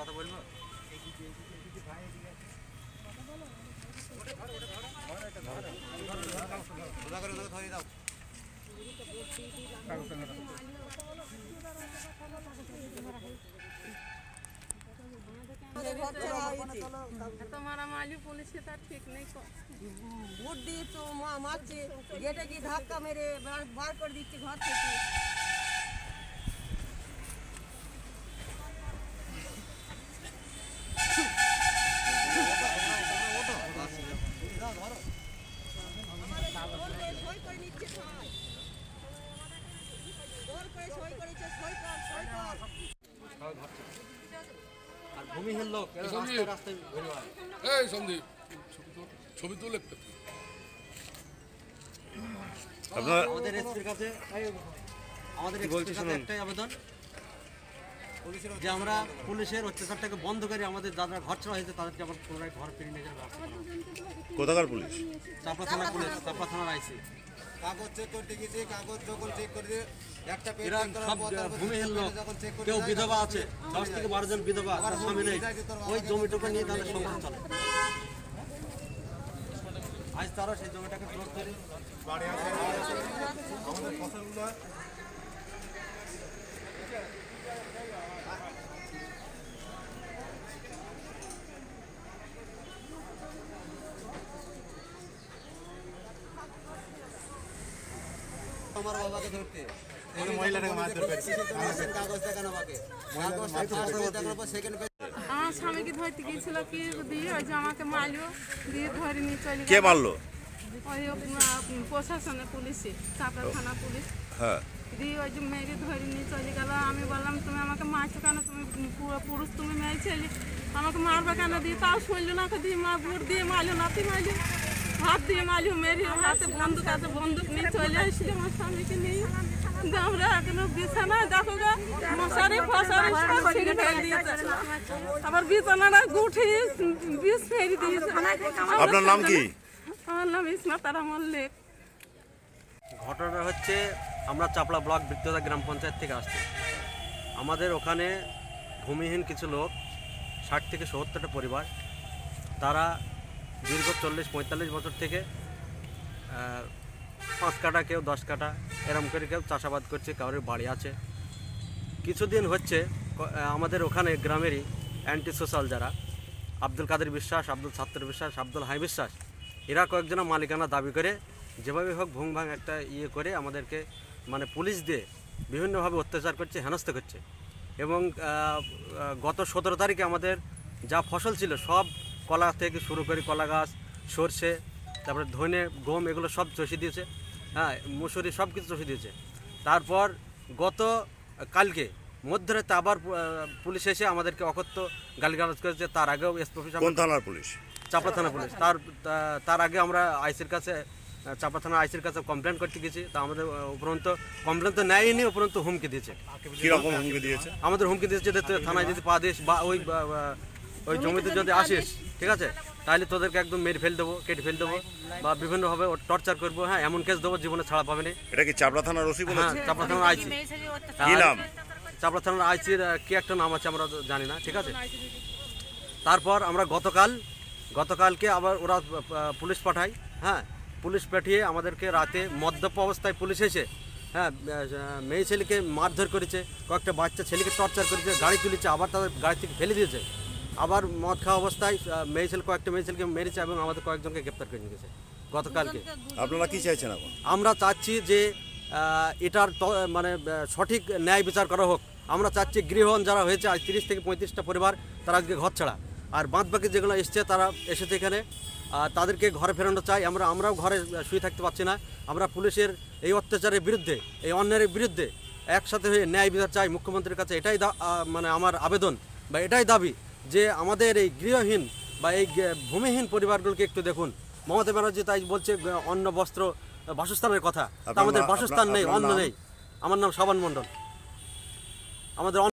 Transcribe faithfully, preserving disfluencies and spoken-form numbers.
কথা বলবো দাও तुम्हारा माली पुलिस के साथ ठीक नहीं को ভোট দিয়ে তো মা মারছে গেটে গিয়ে ধাক্কা মেরে বার করে দিচ্ছে ঘর থেকে। ভূমিহীন লোক রাস্তায় রাস্তায় এই সন্দীপ ছবি তুলে আপনার আমাদের এসপির কাছে আমাদের এসপির কাছে একটাই আবেদন যে আমরা পুলিশের অত্যাচারটাকে বন্ধ করে আমাদের যারা ঘর ছাড়া হয়েছে তাদেরকে আবার পুনরায় ঘর ফিরিয়ে নিয়ে যাওয়ার ব্যবস্থা করা। কোথাকার পুলিশ? চাপড়া থানা পুলিশ, চাপড়া থানার আইসি। কাগজ চেক করতে গেছি, কাগজ যখন চেক করে একটা পেজ এরা সব ভূমিহীন লোক, কেউ বিধবা আছে, দশ থেকে বারো জন বিধবা, তার স্বামী নেই, ওই জমিটুকু নিয়ে তাদের সংসার চলে। আজ তারা সেই জমিটাকে জোর করে বাড়ি আছে আমাদের ফসলগুলো আমার বাবাকে ধরতে মহিলাটাকে মারধর করেছে কাগজ দেখানো আমাকে সেকেন্ড আমার স্বামীকে ধরতে গিয়েছিল কি দিয়ে ওই যে আমাকে মারলো দিয়ে ধরে নিয়ে চলে কে মারলো? ওই প্রশাসনের পুলিশে, চাপড়া থানা পুলিশ। হ্যাঁ, দিয়ে ওই যে মেয়েকে ধরে নিয়ে চলে গেল। আমি বললাম তুমি আমাকে মারছো কেন, তুমি পুরুষ তুমি মেয়ে ছেলে, আমাকে মারবে কেন? দিয়ে তাও শুনলো না, দিয়ে মা বুট দিয়ে মারলো, নাতি মারলো, হাত দিয়ে মারলো, মেরে হাতে বন্দুক আছে, বন্দুক নিয়ে চলে আসছিল আমার স্বামীকে নিয়ে। আমরা এখনো বিছানায় দেখো গা মশারি ফসারি সব ছিঁড়ে ফেলে দিয়েছে, আবার বিছানাটা গুঠিয়ে বিষ ফেলে দিয়েছে। আপনার নাম কি? আমার নাম ইসমাতারা মল্লিক। ঘটনাটা হচ্ছে আমরা চাপড়া ব্লক বৃত্তদা গ্রাম পঞ্চায়েত থেকে আসছি। আমাদের ওখানে ভূমিহীন কিছু লোক, ষাট থেকে সত্তরটা পরিবার, তারা দীর্ঘ চল্লিশ পঁয়তাল্লিশ বছর থেকে পাঁচ কাটা কেউ দশ কাটা এরম করে কেউ চাষাবাদ করছে, কারোর বাড়ি আছে। কিছুদিন হচ্ছে আমাদের ওখানে গ্রামেরই অ্যান্টি সোশ্যাল যারা, আব্দুল কাদের বিশ্বাস, আব্দুল ছাত্র বিশ্বাস, আব্দুল হাই বিশ্বাস, এরা কয়েকজনের মালিকানা দাবি করে যেভাবে হোক ভুং ভাং একটা ইয়ে করে আমাদেরকে মানে পুলিশ দিয়ে বিভিন্নভাবে অত্যাচার করছে, হেনস্থা করছে। এবং গত সতেরো তারিখে আমাদের যা ফসল ছিল সব, কলা থেকে শুরু করে কলা গাছ, সর্ষে, তারপরে ধনে, গম, এগুলো সব চষে দিয়েছে। হ্যাঁ, মুসুরি সব কিছু চষে দিয়েছে। তারপর গত কালকে মধ্যরাতে আবার পুলিশ এসে আমাদেরকে অকথ্য গালিগালাজ করেছে। তার আগেও এসপি অফিস, কোন থানার পুলিশ? চাপড়া থানা পুলিশ। তার তার আগে আমরা আইসির কাছে, চাপড়া থানা আইসির কাছে কমপ্লেন করতে গেছি। তা আমাদের উপরন্ত কমপ্লেন তো নেয়নি, উপরন্ত হুমকি দিয়েছে। কিরকম হুমকি দিয়েছে? আমাদের হুমকি দিয়েছে যে থানায় যদি পা দিস বা ওই ওই জমিতে যদি আসিস, ঠিক আছে, তাহলে তোদেরকে একদম মেরে ফেল দেবো, কেটে ফেল দেবো, বা বিভিন্নভাবে টর্চার করবো। হ্যাঁ, এমন কেস দেবো জীবনে ছাড়া পাবে না। এটা কি চাপড়া থানার ওসি বলেছে? হ্যাঁ, চাপড়া থানার আইসি। কি নাম? চাপড়া থানার আইসির কি একটা নাম আছে আমরা জানি না, ঠিক আছে। তারপর আমরা গতকাল গতকালকে আবার ওরা পুলিশ পাঠায়। হ্যাঁ, পুলিশ পাঠিয়ে আমাদেরকে রাতে মদ্যপ অবস্থায় পুলিশ এসে, হ্যাঁ, মেয়ে ছেলেকে মারধর করেছে, কয়েকটা বাচ্চা ছেলেকে টর্চার করেছে, গাড়ি তুলেছে, আবার তাদের গাড়ি থেকে ফেলে দিয়েছে। আবার মদ খাওয়া অবস্থায় মেয়ে ছেলে কয়েকটা মেয়ে ছেলেকে মেরেছে এবং আমাদের কয়েকজনকে গ্রেপ্তার করে নিয়ে গেছে গতকালকে। আপনারা কি চাইছেন এখন? আমরা চাচ্ছি যে এটার মানে সঠিক ন্যায় বিচার করা হোক। আমরা চাচ্ছি গৃহহীন যারা হয়েছে, আজ তিরিশ থেকে পঁয়ত্রিশটা পরিবার, তারা আজকে ঘর ছাড়া, আর বাদ বাকি যেগুলো এসছে তারা এসেছে এখানে, তাদেরকে ঘরে ফেরানো চাই। আমরা আমরাও ঘরে শুয়ে থাকতে পারছি না। আমরা পুলিশের এই অত্যাচারের বিরুদ্ধে, এই অন্যায়ের বিরুদ্ধে একসাথে হয়ে ন্যায় বিচার চাই মুখ্যমন্ত্রীর কাছে। এটাই মানে আমার আবেদন বা এটাই দাবি যে আমাদের এই গৃহহীন বা এই ভূমিহীন পরিবারগুলোকে একটু দেখুন। মমতা ব্যানার্জি তাই বলছে অন্ন, বস্ত্র, বাসস্থানের কথা, আমাদের বাসস্থান নেই, অন্ন নেই। আমার নাম সাবান মণ্ডল। আমাদের